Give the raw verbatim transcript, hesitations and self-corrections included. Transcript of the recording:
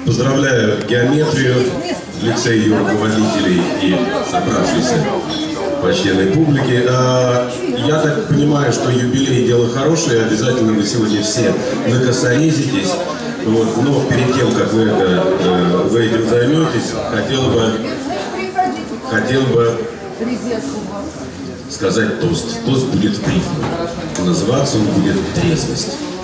Поздравляю геометрию, лицей ее руководителей и собравшейся почтенной публики. А, я так понимаю, что юбилей — дело хорошее, обязательно вы сегодня все накосорезитесь. Вот, но перед тем, как вы, это, вы этим займетесь, хотел бы, хотел бы сказать тост. Тост будет в рифме. Называться он будет «Трезвость».